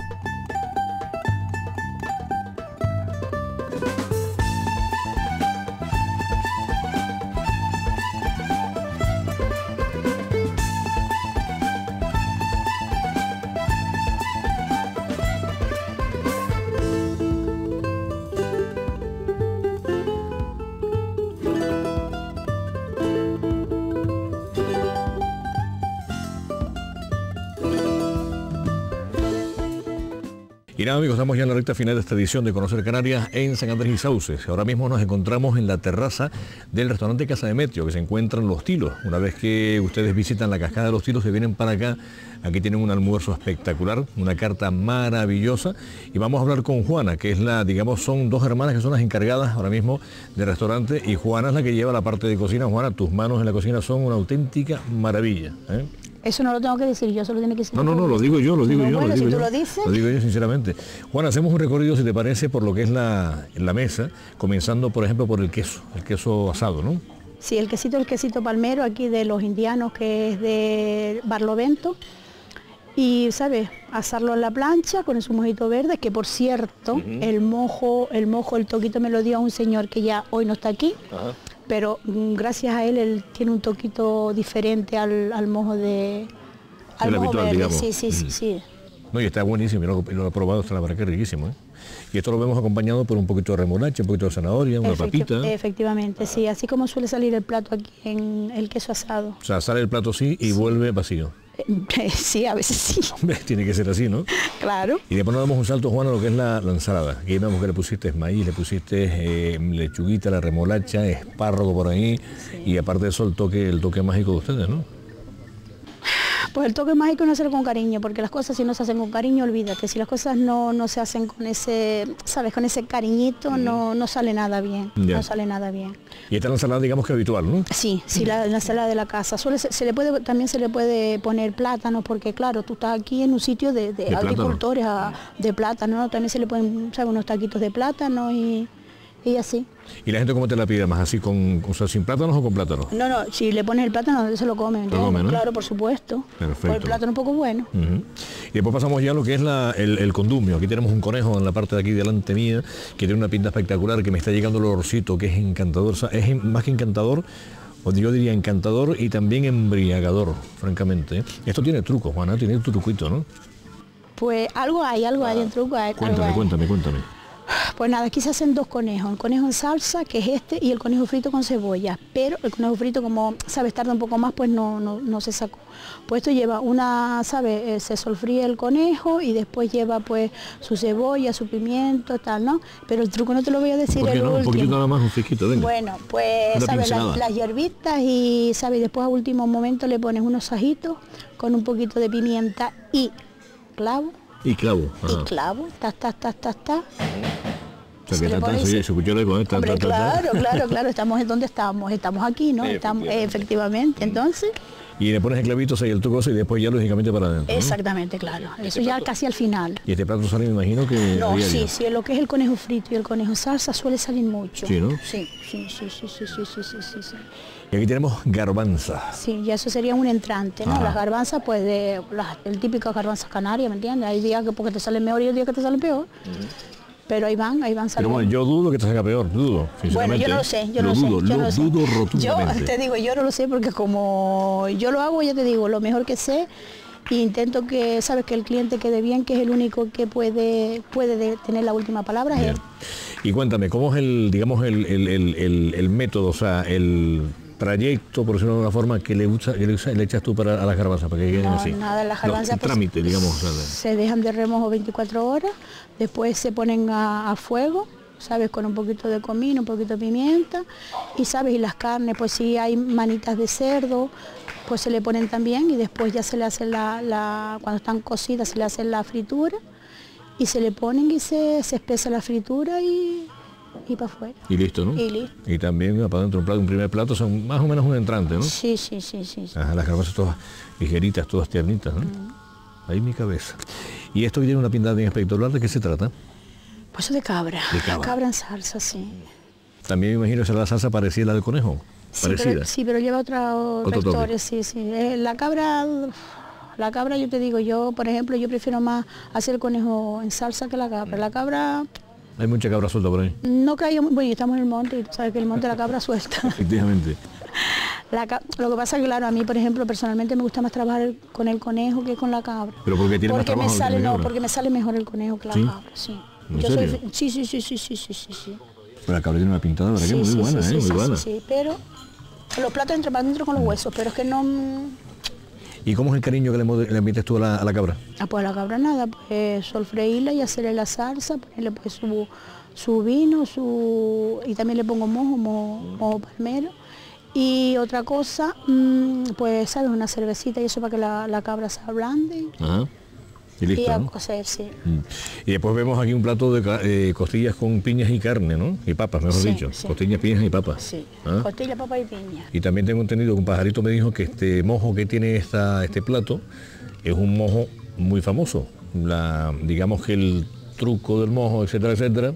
Y nada, amigos, estamos ya en la recta final de esta edición de Conocer Canarias en San Andrés y Sauces. Ahora mismo nos encontramos en la terraza del restaurante Casa Demetrio, que se encuentra en Los Tilos. Una vez que ustedes visitan la cascada de Los Tilos, se vienen para acá. Aquí tienen un almuerzo espectacular, una carta maravillosa. Y vamos a hablar con Juana, que es la, digamos, son dos hermanas que son las encargadas ahora mismo del restaurante. Y Juana es la que lleva la parte de cocina. Juana, tus manos en la cocina son una auténtica maravilla, ¿eh? Eso no lo tengo que decir yo, solo tiene que decir. No, no, no, lo digo yo, lo digo no, yo. Bueno, lo digo si yo. tú lo dices. Lo digo yo sinceramente. Juan, hacemos un recorrido, si te parece, por lo que es la, la mesa, comenzando, por ejemplo, por el queso, el queso asado, ¿no? Sí, el quesito, el quesito palmero aquí de los indianos, que es de Barlovento. Y, ¿sabes? Asarlo en la plancha con su mojito verde, que por cierto, uh-huh. el mojo, el mojo, el toquito me lo dio a un señor que ya hoy no está aquí. Uh-huh. Pero gracias a él, él tiene un toquito diferente al, al mojo de... Al el mojo habitual, verde. digamos. Sí, sí, sí, sí. No, y está buenísimo, yo lo, lo he probado, está la verdad que es riquísimo, ¿eh? Y esto lo vemos acompañado por un poquito de remolacha, un poquito de zanahoria, una Efecti papita. Efectivamente, sí, así como suele salir el plato aquí en el queso asado. O sea, sale el plato así y sí. vuelve vacío. Sí, a veces sí. Tiene que ser así, ¿no? Claro. Y después nos damos un salto, Juan, a lo que es la, la ensalada. Aquí vemos que le pusiste maíz, le pusiste eh, lechuguita, la remolacha, espárrago por ahí, sí. Y aparte de eso el toque, el toque mágico de ustedes, ¿no? Pues el toque mágico no hacerlo con cariño, porque las cosas si no se hacen con cariño, olvídate. Si las cosas no, no se hacen con ese, ¿sabes? Con ese cariñito, mm. no, no sale nada bien. Ya. No sale nada bien. Y esta es la ensalada, digamos que habitual, ¿no? Sí, sí, la, la ensalada de la casa. Suele, se, se le puede, también se le puede poner plátano, porque claro, tú estás aquí en un sitio de, de, de agricultores a, de plátano, ¿no? También se le pueden, ¿sabes? Unos taquitos de plátano y... Y así. ¿Y la gente cómo te la pide más? ¿Así con, o sea, sin plátanos o con plátanos? No, no, si le pones el plátano, se lo comen. ¿Lo comen, ¿no? Claro, por supuesto. Perfecto. El plátano un poco bueno. Uh-huh. Y después pasamos ya a lo que es la, el, el condumio. Aquí tenemos un conejo en la parte de aquí delante mía, que tiene una pinta espectacular, que me está llegando el olorcito, que es encantador. O sea, es más que encantador, o yo diría encantador y también embriagador, francamente. Esto tiene truco, Juana, tiene tu truquito, ¿no? Pues algo hay, algo ah, hay en truco. Hay, cuéntame, hay. cuéntame, cuéntame. Pues nada, aquí se hacen dos conejos, el conejo en salsa, que es este, y el conejo frito con cebolla, pero el conejo frito, como, sabes, tarda un poco más, pues no, no, no se sacó. Pues esto lleva una, sabes, eh, se solfríe el conejo y después lleva pues su cebolla, su pimiento, tal, ¿no? Pero el truco no te lo voy a decir. ¿Por qué el no? Un poquito nada más, un fresquito, venga. Bueno, pues, sabes, las, las hierbitas y, sabes, después a último momento le pones unos ajitos con un poquito de pimienta y clavo. Y clavo. Ajá. Y clavo, tas, tas, tas, tas, tas. O sea, que tata, se escuchó la Hombre, claro, claro, claro, estamos en donde estamos, estamos aquí, ¿no? Sí, estamos, efectivamente. efectivamente, entonces... Y le pones el clavito ahí el truco y después ya lógicamente para adentro, ¿no? Exactamente, claro, eso este ya plato, casi al final. Y este plato sale, me imagino que... No, sí, sí, lo que es el conejo frito y el conejo salsa suele salir mucho. Sí, ¿no? Sí, sí, sí, sí, sí, sí, sí, sí, sí, sí. Y aquí tenemos garbanzas. Sí, y eso sería un entrante, ¿no? Ajá. Las garbanzas, pues, de las, el típico garbanzas canarias, ¿me entiendes? Hay días que porque te salen mejor y hay días que te salen peor. Uh-huh. Pero ahí van, ahí van saliendo. Pero bueno, yo dudo que te salga peor, dudo, Bueno, yo no lo sé, yo lo no dudo, sé. Yo lo no dudo sé. rotundamente. Yo te digo, yo no lo sé porque como yo lo hago, ya te digo, lo mejor que sé, e intento que, sabes, que el cliente quede bien, que es el único que puede, puede de, tener la última palabra. Es él. Y cuéntame, ¿cómo es el, digamos, el, el, el, el, el método, o sea, el trayecto, por decirlo de alguna forma, que le, usa, que le, usa, le echas tú para a las garbanzas, para que queden no, así? Nada, las garbanzas... No, el trámite, pues, digamos. Se, se dejan de remojo veinticuatro horas, después se ponen a, a fuego, ¿sabes? Con un poquito de comino, un poquito de pimienta, y, ¿sabes? Y las carnes, pues si hay manitas de cerdo, pues se le ponen también, y después ya se le hace la, la cuando están cocidas, se le hace la fritura, y se le ponen y se, se espesa la fritura y... y para afuera. Y listo, ¿no? Y listo. Y también para dentro un plato, un primer plato son más o menos un entrante, ¿no? Sí, sí, sí, sí. sí. Ajá, las calabazas todas ligeritas, todas tiernitas, ¿no? Mm. Ahí mi cabeza. Y esto que tiene una pintada bien espectacular, ¿de qué se trata? Pues de cabra. De cabra. Cabra en salsa, sí. También me imagino que será la salsa parecida a la del conejo. Sí, parecida. Pero, sí, pero lleva otra historia, sí, sí. Eh, la cabra, la cabra yo te digo, yo, por ejemplo, yo prefiero más hacer el conejo en salsa que la cabra. La cabra... Hay mucha cabra suelta por ahí. No que haya, bueno, estamos en el monte y tú sabes que el monte la cabra suelta. Efectivamente. La, lo que pasa es que, claro, a mí, por ejemplo, personalmente me gusta más trabajar con el conejo que con la cabra. ¿Pero porque tiene porque más trabajo? Me sale, no, porque me sale mejor el conejo que la ¿Sí? cabra, sí. ¿En Yo serio? soy, sí, sí, sí, sí, sí, sí, sí, sí. Pero la cabra tiene una pintada, ¿verdad? Sí, que muy sí, buena, sí, ¿eh? Sí, muy sí, buena. Sí, sí, pero los platos entran para adentro con los huesos, pero es que no... ¿Y cómo es el cariño que le, le metes tú a la, a la cabra? Ah, pues a la cabra nada, pues solfreírla y hacerle la salsa, ponerle pues su, su vino, su y también le pongo mojo, mojo, mojo palmero. Y otra cosa, mmm, pues sabes, una cervecita y eso para que la, la cabra se ablande. Ajá. Y listo, y a ¿no? cocer, sí. Mm. Y después vemos aquí un plato de eh, costillas con piñas y carne, ¿no? Y papas, mejor Sí, dicho. sí. Costillas, piñas y papas. Sí, ¿Ah? costilla, papa y piña. Y también tengo entendido que un pajarito me dijo que este mojo que tiene esta, este plato es un mojo muy famoso. La, digamos que el truco del mojo, etcétera, etcétera,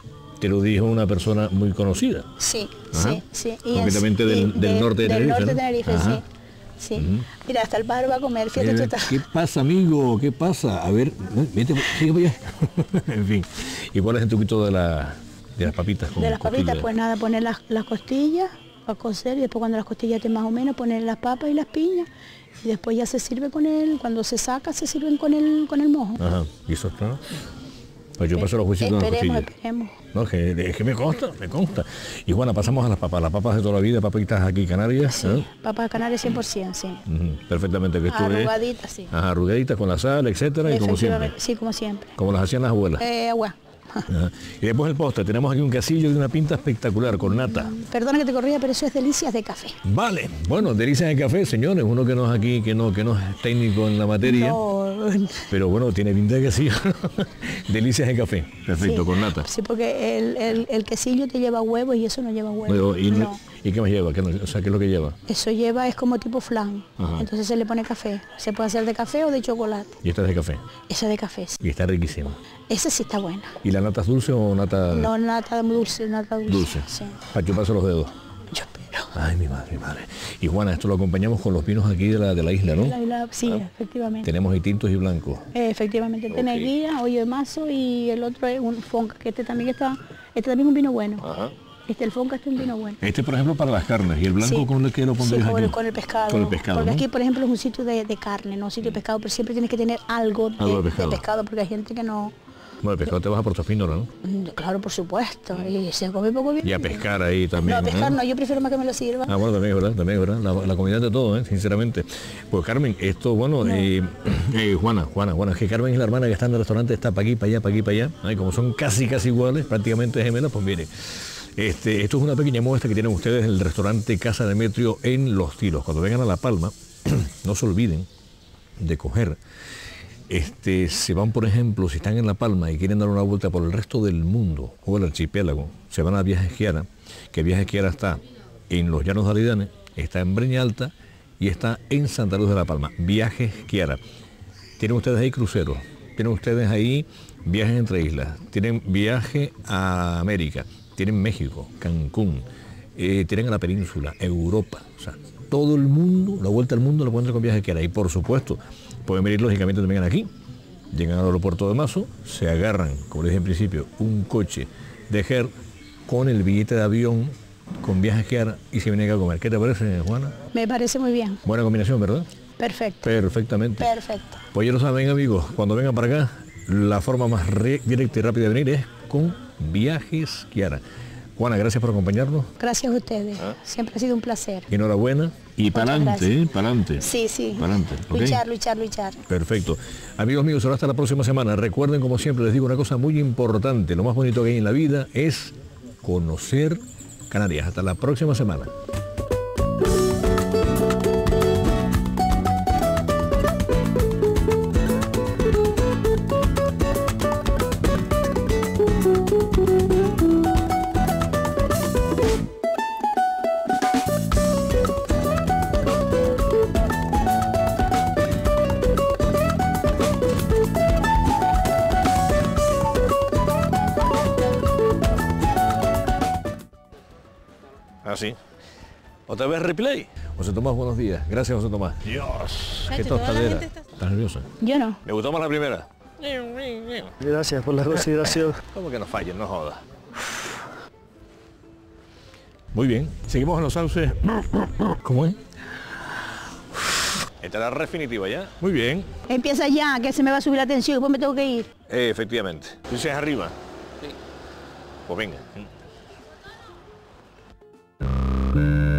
te lo dijo una persona muy conocida. Sí, Ajá. sí, sí. Y Concretamente en- del- y del norte de Del Tenerife, norte de ¿no? Tenerife, Ajá. sí. Sí. Mira, hasta el pájaro va a comer, fíjate tú Eh, estás- ¿Qué pasa, amigo? ¿Qué pasa? A ver, vete, sigue para allá. En fin. ¿Y cuál es el truquito de, la, de las papitas? Con De las papitas, costillas? pues nada, poner las, las costillas a cocer y después cuando las costillas estén más o menos poner las papas y las piñas y después ya se sirve con el, cuando se saca se sirven con el con el mojo. Ajá. ¿Y eso está? Pues yo paso los juicios de las Esperemos, costillas. esperemos. No, es que, es que me consta, me consta. Y bueno, pasamos a las papas. Las papas de toda la vida, papitas aquí canarias. Sí, ¿eh? papas canarias cien por ciento, sí. Ujú, perfectamente. Que esto es- Arrugaditas, sí. Ajá, arrugaditas con la sal, etcétera, y como siempre. Efectivamente, sí, como siempre. Como las hacían las abuelas. Eh, agua. Ajá. Y después el postre. Tenemos aquí un quesillo de una pinta espectacular con nata. Perdona que te corría, pero eso es delicias de café. Vale, bueno, delicias de café, señores, uno que no es aquí, que no, que no es técnico en la materia, No, pero bueno, tiene pinta de que sí. Delicias de café, perfecto, sí. con nata. Sí, porque el, el, el quesillo te lleva huevos y eso no lleva huevos. Bueno, ¿y, no. ¿y qué más lleva? ¿Qué no- o sea, ¿qué es lo que lleva? Eso lleva, es como tipo flan. Ajá. Entonces se le pone café. Se puede hacer de café o de chocolate. Y esta es de café. Esa es de café, sí. Y está riquísima. Esa sí está buena. ¿Y la nata es dulce o nata No, nata dulce, nata dulce. dulce? Sí. Para chuparse los dedos. Yo espero. Ay, mi madre, mi madre. Y Juana, esto lo acompañamos con los vinos aquí de la, de la isla, ¿no? La- la- sí, efectivamente. Tenemos y tintos y blancos. Eh, efectivamente, tiene Ok. guía, hoyo de mazo y el otro es un fonca, que este también está, este también es un vino bueno. Ajá. Este, el fonca este es un vino bueno. Este, por ejemplo, para las carnes. ¿Y el blanco Sí. con el que lo Sí, pondrías con, el, aquí? con el pescado. Con el pescado, Porque ¿no? aquí, por ejemplo, es un sitio de, de carne, no un sitio de pescado, pero siempre tienes que tener algo de, Algo de de pescado. pescado. porque hay gente que no... Bueno, el pescado te vas a Puerto Fino, ¿no? Mm, Claro, por supuesto, y se come poco bien. Y a pescar ahí No, también. a pescar ¿eh? no, yo prefiero más que me lo sirvan. Ah, bueno, también es verdad, también es verdad. La, la comida de todo, ¿eh? Sinceramente. Pues Carmen, esto, bueno, eh, eh, Juana, Juana, Juana, es que Carmen es la hermana que está en el restaurante, está para aquí, para allá, para aquí, para allá. Ay, como son casi, casi iguales, prácticamente gemelas, pues mire. Este, esto es una pequeña muestra que tienen ustedes en el restaurante Casa Demetrio en Los Tiros. Cuando vengan a La Palma, no se olviden de coger. Este, se van, por ejemplo, si están en La Palma y quieren dar una vuelta por el resto del mundo o el archipiélago, se van a Viajes Kiara, que Viajes Kiara está en los Llanos de Alidanes, está en Breña Alta y está en Santa Luz de La Palma. Viajes Kiara. Tienen ustedes ahí cruceros, tienen ustedes ahí viajes entre islas, tienen viaje a América, tienen México, Cancún, eh, tienen a la península, Europa, o sea, todo el mundo, la vuelta al mundo lo encuentran con Viajes Kiara. Y por supuesto, pueden venir lógicamente también aquí. Llegan al aeropuerto de Mazo, se agarran, como les dije en principio, un coche de G E R con el billete de avión, con Viajes Kiara y se vienen a comer. ¿Qué te parece, Juana? Me parece muy bien. Buena combinación, ¿verdad? Perfecto. Perfectamente. Perfecto. Pues ya lo saben, amigos, cuando vengan para acá, la forma más re- directa y rápida de venir es con Viajes Kiara. Juana, gracias por acompañarnos. Gracias a ustedes. Siempre ha sido un placer. Enhorabuena y Muchas para adelante, gracias. ¿eh? Para adelante. Sí, sí. Para adelante, ¿ok? Luchar, luchar, luchar. Perfecto. Amigos míos, será hasta la próxima semana. Recuerden, como siempre, les digo una cosa muy importante. Lo más bonito que hay en la vida es conocer Canarias. Hasta la próxima semana. sí. ¿Otra vez replay? José Tomás, buenos días. Gracias, José Tomás. Dios, qué tostadera. ¿Estás nerviosa? Yo no. ¿Me gustó más la primera? Gracias por la consideración. ¿Cómo que no fallen? No jodas. Muy bien. Seguimos en los sauces. ¿Cómo es? Esta es la definitiva ya. Muy bien. Empieza ya, que se me va a subir la tensión, después me tengo que ir. Eh, efectivamente. ¿Dices arriba? Sí. Pues venga.